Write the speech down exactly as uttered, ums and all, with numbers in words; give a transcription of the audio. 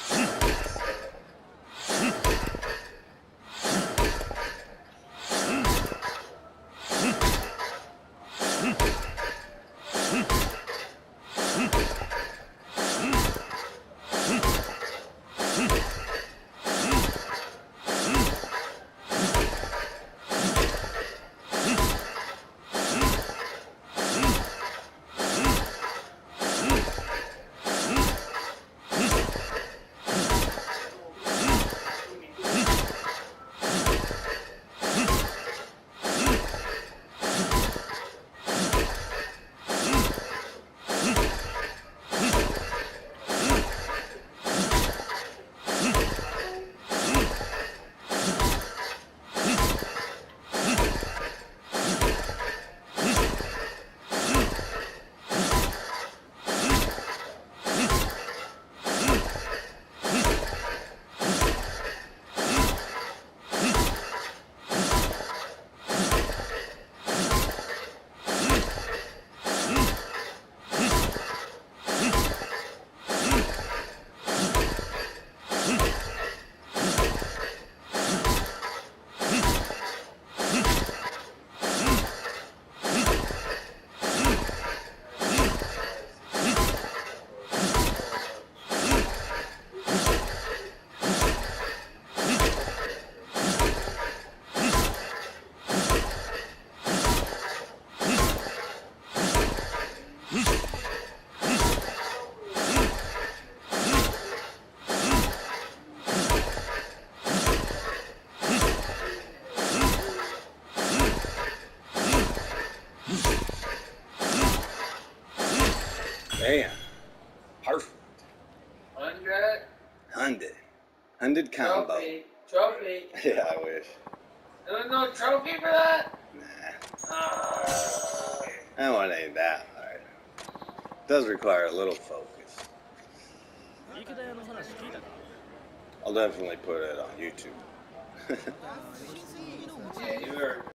Damn. Perfect. Hundred. Hundred. Hundred combo. Trophy. Trophy. Yeah, I wish. There was no trophy for that? Nah. Uh, I don't want any of that. Alright. It does require a little focus. I'll definitely put it on YouTube. yeah, you were.